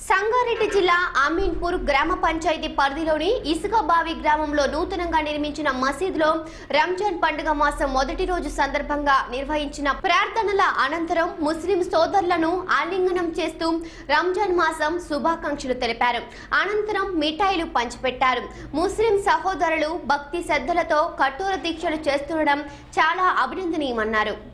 సంగారెడ్డి జిల్లా అమీన్పూర్ గ్రామ పంచాయతీ పరిధిలోని ఇసుకబావి గ్రామంలో నూతనంగా నిర్మించిన మసీద్లో రంజాన్ పండుగ మాసం మొదటి రోజు సందర్భంగా నిర్వహించిన ప్రార్థనల అనంతరం ముస్లిం సోదరులను ఆలింగనం చేస్తూ రంజాన్ మాసం శుభాకాంక్షలు తెలిపారు. అనంతరం మిఠాయిలు పంచిపెట్టారు. ముస్లిం సహోదరులు భక్తి శ్రద్ధలతో కఠోర దీక్షలు చేస్తుండడం చాలా అభినందనీయమన్నారు.